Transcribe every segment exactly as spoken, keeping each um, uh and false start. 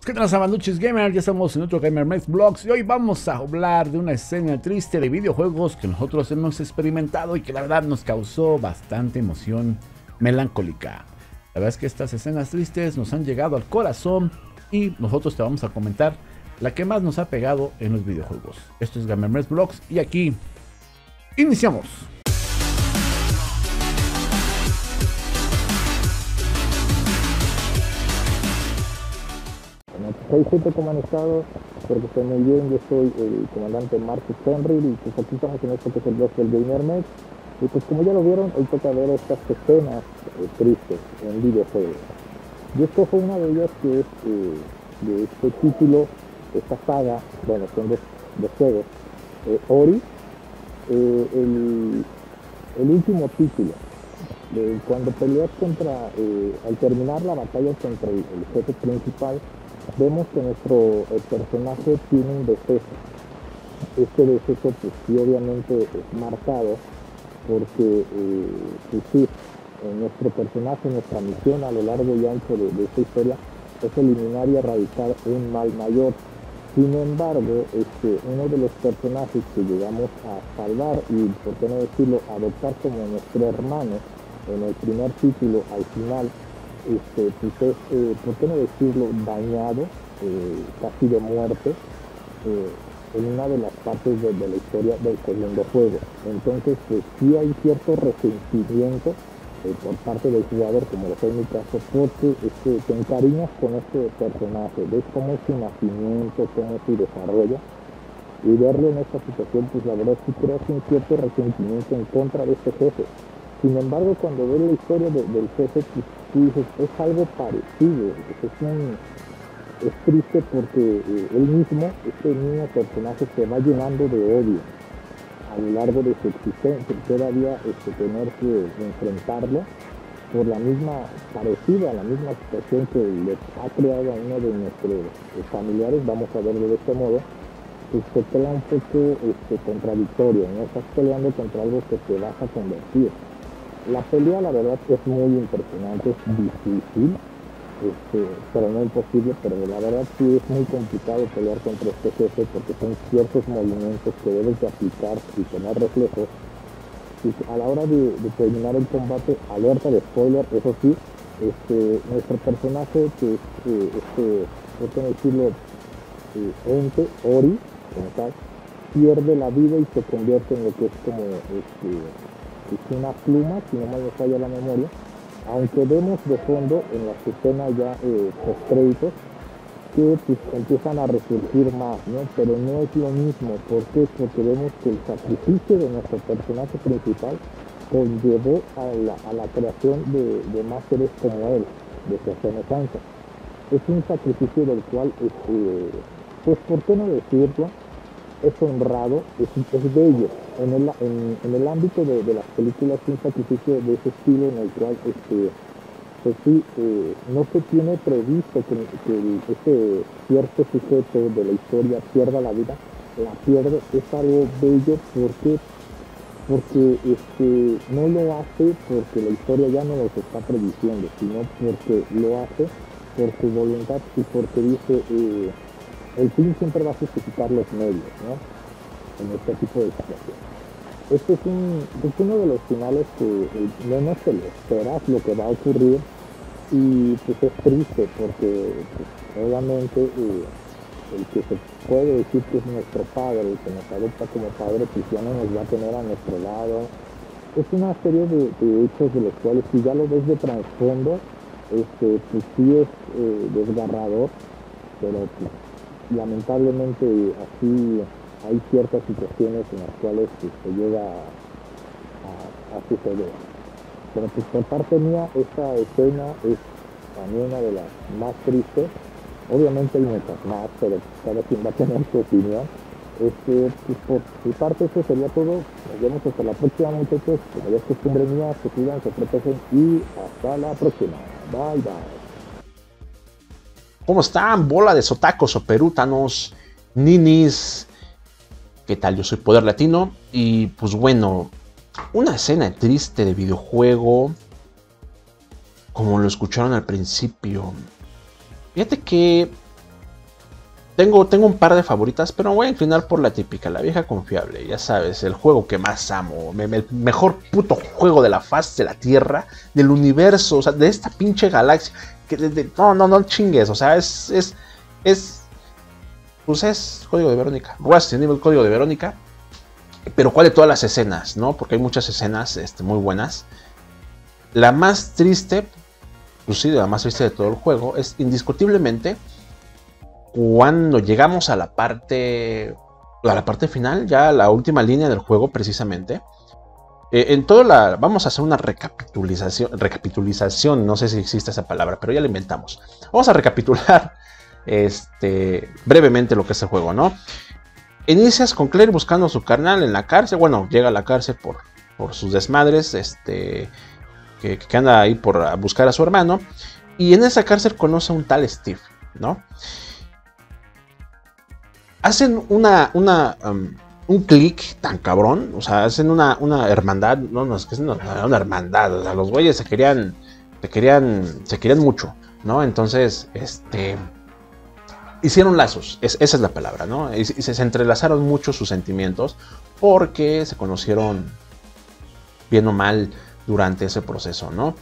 ¿Qué tal, Sabanduchis Gamer? Ya estamos en otro GamerMex Vlogs y hoy vamos a hablar de una escena triste de videojuegos que nosotros hemos experimentado y que la verdad nos causó bastante emoción melancólica. La verdad es que estas escenas tristes nos han llegado al corazón y nosotros te vamos a comentar la que más nos ha pegado en los videojuegos. Esto es GamerMex Vlogs y aquí iniciamos. Hey gente, ¿cómo han estado? Espero que estén muy bien. Yo soy el comandante Marcus Henry y pues aquí estamos en esto que es el blog del GamerMex. Y pues como ya lo vieron, hoy toca ver estas escenas eh, tristes en videojuegos. Y esto fue una de ellas que es eh, de este título, esta saga, bueno, son dos, dos juegos. Eh, Ori, eh, el, el último título. De cuando peleas contra, eh, al terminar la batalla contra el, el jefe principal, vemos que nuestro el personaje tiene un deceso. Este deceso pues sí obviamente es marcado porque eh, pues sí, en nuestro personaje, nuestra misión a lo largo y ancho de, de esta historia es eliminar y erradicar un mal mayor. Sin embargo, este, uno de los personajes que llegamos a salvar y por qué no decirlo, adoptar como nuestro hermano en el primer título al final, este, pues es, eh, por qué no decirlo, dañado, eh, casi de muerte, eh, en una de las partes de, de la historia del segundo juego. Entonces, pues sí hay cierto resentimiento eh, por parte del jugador, como lo fue en mi caso, porque este, te encariñas con este personaje, ves cómo es su nacimiento, cómo es su desarrollo, y verlo en esta situación, pues la verdad sí creas un cierto resentimiento en contra de este jefe. Sin embargo, cuando ves la historia de, del jefe, pues tú dices, es algo parecido, es, un, es triste porque eh, él mismo, este mismo personaje, se va llenando de odio a lo largo de su existencia, todavía este, tener que enfrentarlo por la misma, parecida a la misma situación que le ha creado a uno de nuestros familiares, vamos a verlo de este modo, pues se crea un poco este, contradictorio, ¿no? Estás peleando contra algo que te vas a convertir. La pelea, la verdad, es muy impresionante, es difícil, este, pero no imposible, pero la verdad sí es muy complicado pelear contra este jefe porque son ciertos movimientos que debes de aplicar y tener reflejos. Y a la hora de, de terminar el combate, alerta de spoiler, eso sí, este, nuestro personaje, que es, eh, este, por qué decirlo, eh, ente, Ori, como tal, pierde la vida y se convierte en lo que es como este, es una pluma, si no me falla la memoria, aunque vemos de fondo en las escenas ya eh, post-créditos que pues, empiezan a resurgir más, ¿no? Pero no es lo mismo. ¿Por qué? Porque vemos que el sacrificio de nuestro personaje principal conllevó a la, a la creación de, de más seres como él, de su semejanza. Es un sacrificio del cual, este, pues por qué no decirlo, es honrado, es, es bello. En el, en, en el ámbito de, de las películas, un sacrificio de ese estilo en el cual este, pues sí, eh, no se tiene previsto que, que el, ese cierto sujeto de la historia pierda la vida, la pierde, es algo bello. ¿Por qué? Porque este, no lo hace porque la historia ya no los está prediciendo, sino porque lo hace por su voluntad y porque dice, eh, el fin siempre va a justificar los medios, ¿no? En este tipo de situaciones. Este es, un, es uno de los finales que el, menos te lo esperas lo que va a ocurrir y pues es triste porque pues, obviamente eh, el que se puede decir que es nuestro padre, el que nos adopta como padre, pues ya no nos va a tener a nuestro lado. Es una serie de, de hechos de los cuales si ya lo ves de trasfondo, este, pues sí es eh, desgarrador, pero pues, lamentablemente así hay ciertas situaciones en las cuales pues, se llega a, a, a suceder. Pero pues por parte mía, esta escena es también una de las más tristes. Obviamente hay muchas más, pero cada quien va a tener su opinión. Este, pues por mi parte eso sería todo. Nos vemos hasta la próxima, muchachos. Como ya es costumbre mía, se cuidan, se protegen y hasta la próxima. Bye bye. ¿Cómo están? Bola de sotacos o perútanos, ninis. ¿Qué tal? Yo soy Poder Latino y pues bueno, una escena triste de videojuego, como lo escucharon al principio. Fíjate que Tengo, tengo un par de favoritas, pero voy a inclinar por la típica, la vieja confiable. Ya sabes, el juego que más amo. Me, me, el mejor puto juego de la faz de la Tierra, del universo, o sea, de esta pinche galaxia. Que de, de, no, no, no chingues. O sea, es. es. es. Pues es Código de Verónica. Resident Evil Código de Verónica. Pero ¿cuál de todas las escenas? ¿No? Porque hay muchas escenas este, muy buenas. La más triste, pues sí, la más triste de todo el juego, es indiscutiblemente cuando llegamos a la parte a la parte final, ya la última línea del juego precisamente. Eh, en todo la vamos a hacer una recapitulización, recapitulización, no sé si existe esa palabra, pero ya la inventamos. Vamos a recapitular este brevemente lo que es el juego, ¿no? Inicias con Claire buscando a su carnal en la cárcel. Bueno, llega a la cárcel por, por sus desmadres, este que, que anda ahí por buscar a su hermano. Y en esa cárcel conoce a un tal Steve, ¿no? Hacen una, una um, un clic tan cabrón, o sea, hacen una, una hermandad, no, no, es que es una, una hermandad, o sea, los güeyes se querían, se querían, se querían mucho, ¿no? Entonces, este, hicieron lazos, es, esa es la palabra, ¿no? Y, y se, se entrelazaron mucho sus sentimientos porque se conocieron bien o mal durante ese proceso, ¿no?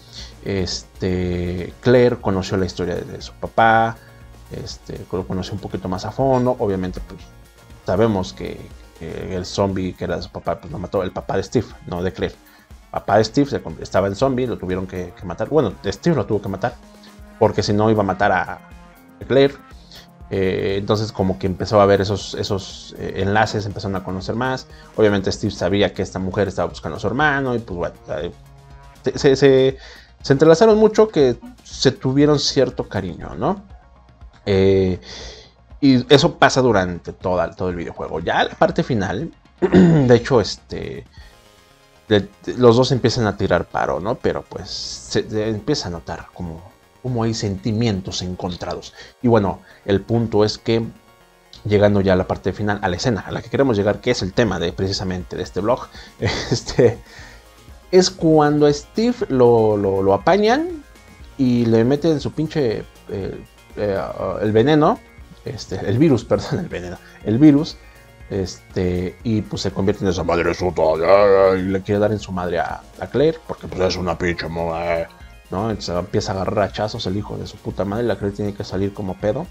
Este, Claire conoció la historia de, de su papá. Este, lo conocí un poquito más a fondo. Obviamente, pues sabemos que, que el zombie que era su papá, pues lo mató el papá de Steve, no de Claire. Papá de Steve se, estaba en zombie, lo tuvieron que, que matar. Bueno, Steve lo tuvo que matar, porque si no iba a matar a, a Claire. Eh, entonces, como que empezó a ver esos, esos eh, enlaces, empezaron a conocer más. Obviamente, Steve sabía que esta mujer estaba buscando a su hermano, y pues bueno, eh, se, se, se entrelazaron mucho, que se tuvieron cierto cariño, ¿no? Eh, y eso pasa durante toda, todo el videojuego. Ya la parte final, de hecho, este, de, de, los dos empiezan a tirar paro, ¿no? Pero pues se, se empieza a notar como, como hay sentimientos encontrados. Y bueno, el punto es que llegando ya a la parte final, a la escena a la que queremos llegar, que es el tema de precisamente de este blog, este, es cuando a Steve lo, lo, lo apañan y le meten su pinche... Eh, Eh, uh, el veneno, este, el virus, perdón, el veneno, el virus, este, y pues se convierte en esa madre sota, y le quiere dar en su madre a, a Claire, porque pues es una pinche moda, ¿no? Entonces empieza a agarrar hachazos el hijo de su puta madre, y la Claire tiene que salir como pedo.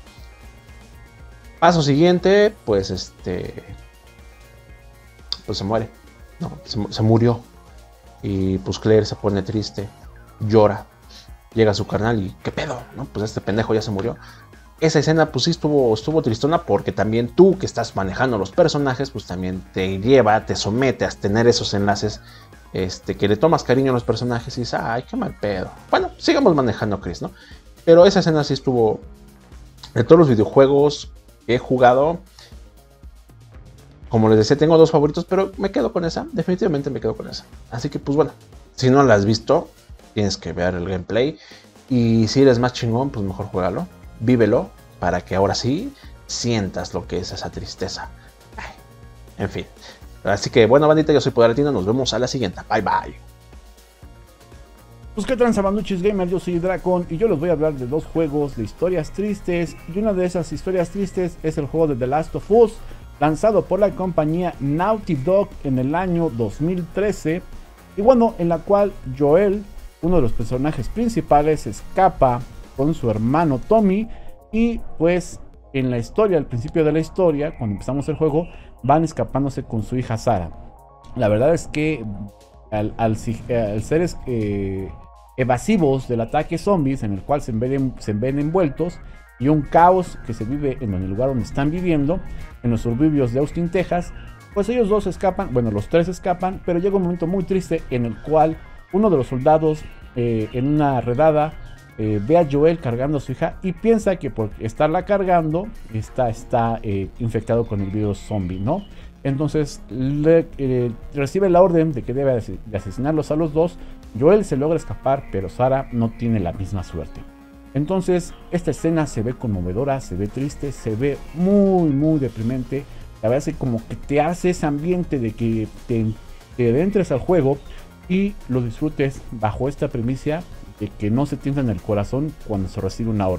Paso siguiente, pues este, pues se muere, no, se, se murió, y pues Claire se pone triste, llora. Llega su carnal y ¿qué pedo? ¿No? Pues este pendejo ya se murió. Esa escena pues sí estuvo, estuvo tristona, porque también tú que estás manejando los personajes, pues también te lleva, te somete a tener esos enlaces, este, que le tomas cariño a los personajes y dices, ay, qué mal pedo. Bueno, sigamos manejando a Chris, ¿no? Pero esa escena sí estuvo... De todos los videojuegos que he jugado, como les decía, tengo dos favoritos, pero me quedo con esa, definitivamente me quedo con esa. Así que pues bueno, si no la has visto, tienes que ver el gameplay, y si eres más chingón, pues mejor juégalo, vívelo, para que ahora sí sientas lo que es esa tristeza. Ay, en fin, así que bueno, bandita, yo soy Poder Latino, nos vemos a la siguiente, bye bye. Pues qué tranza, banduchis gamer, yo soy Dracon y yo les voy a hablar de dos juegos de historias tristes, y una de esas historias tristes es el juego de The Last of Us, lanzado por la compañía Naughty Dog en el año dos mil trece, y bueno, en la cual Joel, uno de los personajes principales, escapa con su hermano Tommy, y pues en la historia, al principio de la historia, cuando empezamos el juego, van escapándose con su hija Sarah. La verdad es que al, al, al ser eh, evasivos del ataque zombies en el cual se ven, se ven envueltos, y un caos que se vive en el lugar donde están viviendo, en los suburbios de Austin, Texas, pues ellos dos escapan, bueno, los tres escapan, pero llega un momento muy triste en el cual uno de los soldados eh, en una redada eh, ve a Joel cargando a su hija y piensa que por estarla cargando está, está eh, infectado con el virus zombie, ¿no? Entonces le, eh, recibe la orden de que debe de asesinarlos a los dos. Joel se logra escapar, pero Sarah no tiene la misma suerte. Entonces esta escena se ve conmovedora, se ve triste, se ve muy muy deprimente. La verdad es que como que te hace ese ambiente de que te, te adentres al juego y lo disfrutes bajo esta premisa de que no se tienta en el corazón cuando se recibe una orden.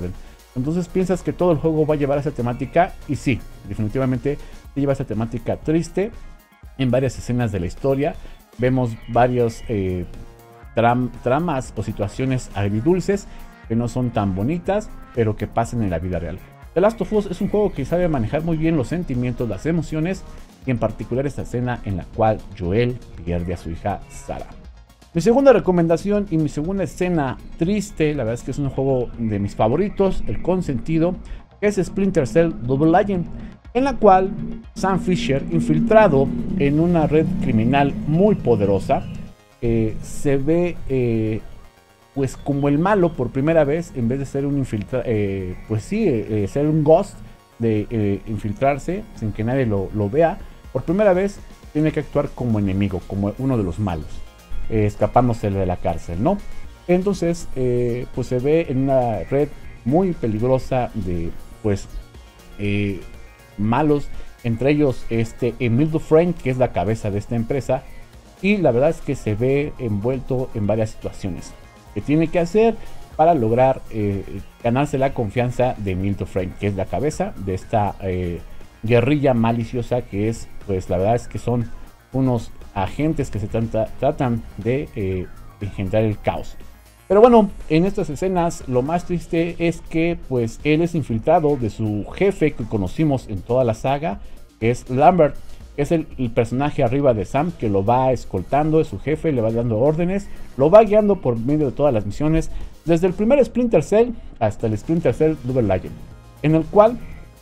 Entonces piensas que todo el juego va a llevar esa temática, y sí, definitivamente lleva esa temática triste. En varias escenas de la historia vemos varios eh, tram, tramas o situaciones agridulces que no son tan bonitas, pero que pasan en la vida real. The Last of Us es un juego que sabe manejar muy bien los sentimientos, las emociones, y en particular esta escena en la cual Joel pierde a su hija Sarah. Mi segunda recomendación y mi segunda escena triste, la verdad es que es un juego de mis favoritos, el consentido, que es Splinter Cell Double Agent, en la cual Sam Fisher, infiltrado en una red criminal muy poderosa, eh, se ve eh, pues como el malo por primera vez, en vez de ser un infiltrado, eh, pues sí, eh, ser un ghost, de eh, infiltrarse sin que nadie lo, lo vea. Por primera vez tiene que actuar como enemigo, como uno de los malos, eh, escapándose de la cárcel, ¿no? Entonces, eh, pues se ve en una red muy peligrosa de, pues, eh, malos, entre ellos este Emil Dufresne, que es la cabeza de esta empresa, y la verdad es que se ve envuelto en varias situaciones que tiene que hacer para lograr eh, ganarse la confianza de Emil Dufresne, que es la cabeza de esta eh, guerrilla maliciosa, que es, pues la verdad es que son unos agentes que se trata, tratan de eh, engendrar el caos. Pero bueno, en estas escenas lo más triste es que pues él es infiltrado de su jefe que conocimos en toda la saga, que es Lambert, que es el, el personaje arriba de Sam, que lo va escoltando, es su jefe, le va dando órdenes, lo va guiando por medio de todas las misiones, desde el primer Splinter Cell hasta el Splinter Cell Double Agent, en el cual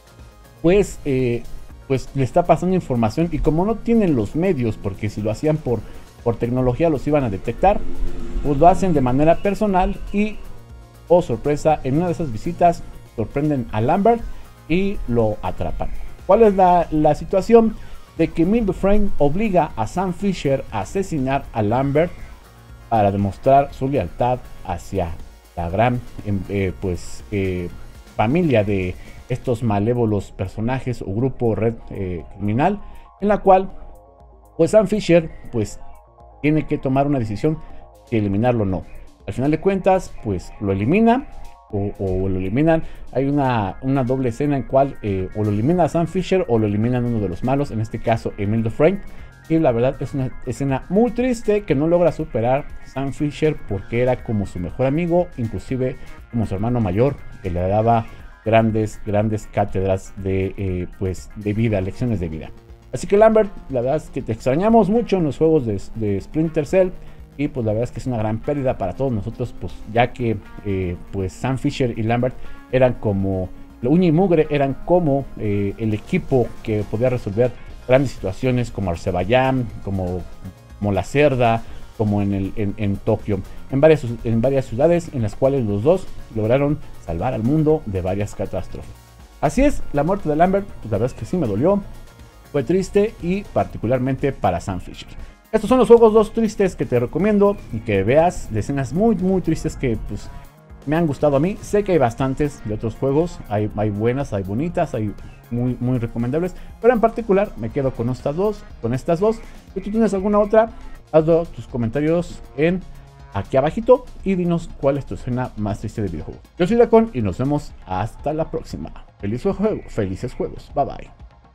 pues, eh, pues le está pasando información, y como no tienen los medios, porque si lo hacían por, por tecnología los iban a detectar, pues lo hacen de manera personal y, oh sorpresa, en una de esas visitas sorprenden a Lambert y lo atrapan. ¿Cuál es la, la situación? De que Emil Dufresne obliga a Sam Fisher a asesinar a Lambert para demostrar su lealtad hacia la gran eh, pues, eh, familia de estos malévolos personajes o grupo red eh, criminal, en la cual pues Sam Fisher pues tiene que tomar una decisión, si eliminarlo o no. Al final de cuentas pues lo elimina o, o lo eliminan. Hay una, una doble escena en cual eh, o lo elimina a Sam Fisher o lo eliminan uno de los malos, en este caso Emil Dufresne, y la verdad es una escena muy triste que no logra superar Sam Fisher, porque era como su mejor amigo, inclusive como su hermano mayor, que le daba grandes, grandes cátedras de, eh, pues, de vida, lecciones de vida. Así que Lambert, la verdad es que te extrañamos mucho en los juegos de, de Splinter Cell, y pues la verdad es que es una gran pérdida para todos nosotros, pues ya que eh, pues Sam Fisher y Lambert eran como la uña y mugre, eran como eh, el equipo que podía resolver grandes situaciones como Azerbaiyán, como, como La Cerda, como en, el, en, en Tokio, en varias, en varias ciudades en las cuales los dos lograron salvar al mundo de varias catástrofes. Así es, la muerte de Lambert, pues la verdad es que sí me dolió, fue triste, y particularmente para Sam Fisher. Estos son los juegos dos tristes que te recomiendo y que veas, de escenas muy muy tristes que pues me han gustado a mí. Sé que hay bastantes de otros juegos, hay, hay buenas, hay bonitas, hay muy muy recomendables, pero en particular me quedo con estas dos, con estas dos. Si tú tienes alguna otra, hazlo tus comentarios en aquí abajito y dinos cuál es tu escena más triste de videojuego. Yo soy Dacon y nos vemos hasta la próxima. Feliz juego, felices juegos, bye bye.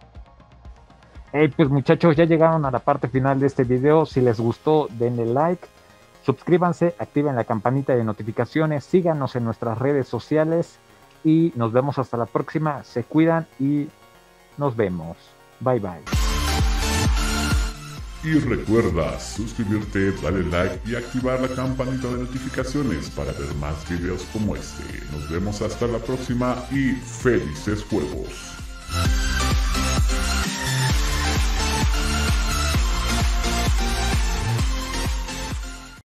Hey, pues muchachos, ya llegaron a la parte final de este video. Si les gustó, denle like, suscríbanse, activen la campanita de notificaciones, síganos en nuestras redes sociales y nos vemos hasta la próxima. Se cuidan y nos vemos. Bye bye. Y recuerda suscribirte, darle like y activar la campanita de notificaciones para ver más videos como este. Nos vemos hasta la próxima y felices juegos.